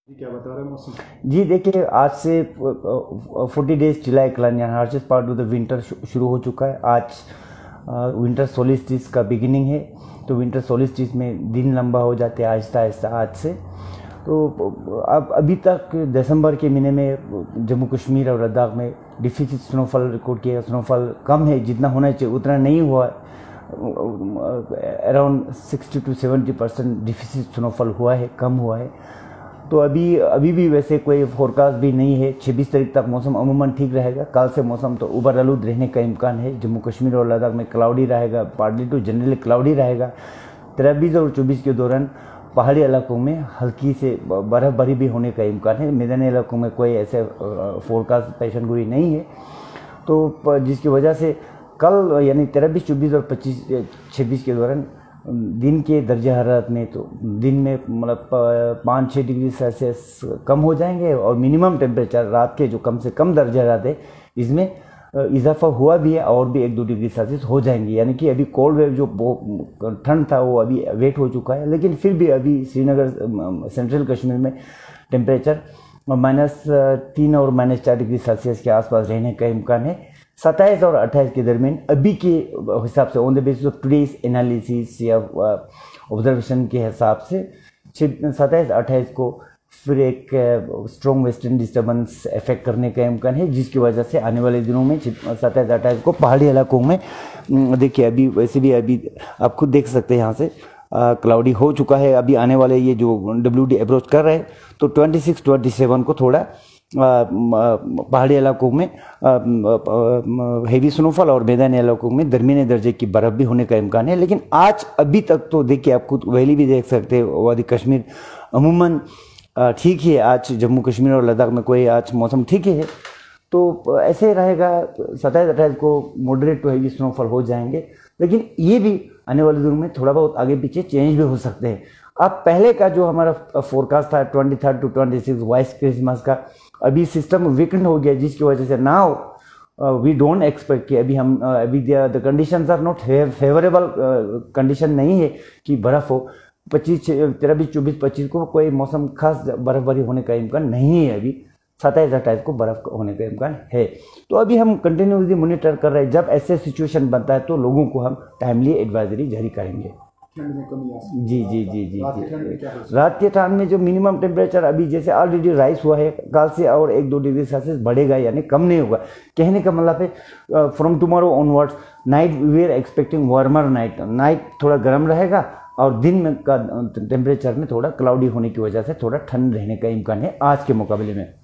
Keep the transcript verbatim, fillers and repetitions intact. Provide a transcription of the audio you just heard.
जी क्या बता रहे हैं मौसम। जी देखिए, आज से फोर्टी डेज जुलाई कलानियन harshest part of the winter शुरू हो चुका है। आज विंटर सोलिस्टिस का बिगिनिंग है, तो विंटर सोलिस्टिस में दिन लंबा हो जाते हैं आहिस्ता आहिस्ता आज से। तो अब अभी तक दिसंबर के महीने में जम्मू कश्मीर और लद्दाख में डिफिसिट स्नोफॉल रिकॉर्ड किया। स्नोफॉल कम है, जितना होना चाहिए उतना नहीं हुआ। Around sixty to seventy percent deficit snowfall हुआ है, कम हुआ है। तो अभी अभी भी वैसे कोई फोरकास्ट भी नहीं है। छब्बीस तारीख तक मौसम अमूमन ठीक रहेगा। कल से मौसम तो उबर आलूद रहने का इम्कान है। जम्मू कश्मीर और लद्दाख में क्लाउडी रहेगा, पार्टली टू जनरली क्लाउडी रहेगा। तेईस और चौबीस के दौरान पहाड़ी इलाकों में हल्की से बर्फबारी भी होने का इम्कान है। मैदानी इलाकों में कोई ऐसे फोरकास्ट पेशन गोई नहीं है, तो जिसकी वजह से कल यानी तेईस चौबीस और पच्चीस छब्बीस के दौरान दिन के दर्जा हरारत में तो दिन में मतलब पाँच छः डिग्री सेल्सियस कम हो जाएंगे, और मिनिमम टेम्परेचर रात के जो कम से कम दर्जा हरारत है इसमें इजाफा हुआ भी है, और भी एक दो डिग्री सेल्सियस हो जाएंगे। यानी कि अभी कोल्ड वेव जो ठंड था वो अभी वेट हो चुका है, लेकिन फिर भी अभी श्रीनगर सेंट्रल कश्मीर में टेम्परेचर माइनस तीन और माइनस चार डिग्री सेल्सियस के आसपास रहने का इम्कान है। सत्ताईस और अट्ठाईस के दरमियान अभी के हिसाब से on the basis of today's analysis या ऑब्जर्वेशन के हिसाब से सत्ताईस अट्ठाईस को फिर एक स्ट्रॉन्ग वेस्टर्न डिस्टर्बेंस इफेक्ट करने का इम्कान है, जिसकी वजह से आने वाले दिनों में सत्ताईस अट्ठाईस को पहाड़ी इलाकों में देखिए अभी वैसे भी अभी आप खुद देख सकते हैं यहाँ से क्लाउडी हो चुका है। अभी आने वाले ये जो डब्ल्यू डी अप्रोच कर रहे हैं तो छब्बीस सत्ताईस को थोड़ा पहाड़ी इलाकों में हेवी स्नोफॉल और मैदानी इलाकों में दरमियाने दर्जे की बर्फ भी होने का इम्कान है। लेकिन आज अभी तक तो देखिए आप खुद वैली भी देख सकते हैं, वादी कश्मीर अमूमन ठीक ही है। आज जम्मू कश्मीर और लद्दाख में कोई आज मौसम ठीक ही है, तो ऐसे रहेगा। सत्ताईस अट्ठाईस को मॉडरेट टू हेवी स्नोफॉल हो जाएंगे, लेकिन ये भी आने वाले दिनों में थोड़ा बहुत आगे पीछे चेंज भी हो सकते हैं। अब पहले का जो हमारा फोरकास्ट था twenty third to twenty six vice Christmas का, अभी सिस्टम वीकेंड हो गया, जिसकी वजह से नाउ वी डोंट एक्सपेक्ट कि अभी हम अभी the conditions are not favourable condition नहीं है कि बर्फ़ हो। पच्चीस तेरह चौबीस पच्चीस को कोई मौसम खास बर्फबारी होने का इम्कान नहीं है। अभी सत्ताईस अट्ठाईस को बर्फ होने का इम्कान है। तो अभी हम कंटिन्यूसली मॉनिटर कर रहे हैं। जब ऐसे सिचुएशन बनता है तो लोगों को हम टाइमली एडवाइजरी जारी करेंगे। जी जी जी जी जी रात के ठंड में जो मिनिमम टेम्परेचर अभी जैसे ऑलरेडी राइज हुआ है, कल से और एक दो डिग्री सेल्सियस बढ़ेगा, यानी कम नहीं होगा। कहने का मतलब है from tomorrow onwards night we are expecting warmer night. Night थोड़ा गर्म रहेगा और दिन में का टेम्परेचर में थोड़ा क्लाउडी होने की वजह से थोड़ा ठंड रहने का इम्कान है आज के मुकाबले में।